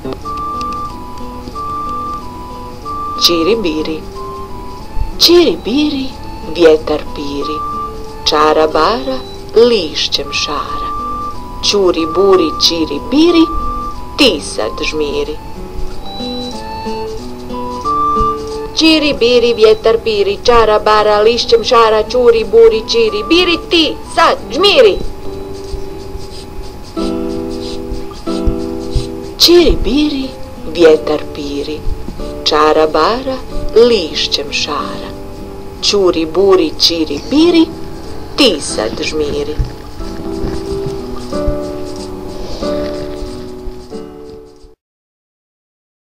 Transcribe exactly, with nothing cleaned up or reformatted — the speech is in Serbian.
Čiri-biri, čiri-biri, vjetar piri, čara-bara lišćem šara. Čuri-buri, čiri-biri, ti sad žmiri. Čiri-biri, vjetar piri, čara-bara lišćem šara. Čuri-buri, čiri-biri, ti sad žmiri. Čiri-biri, vjetar piri, čara-bara lišćem šara. Čuri-buri, čiri-biri, ti sad žmiri.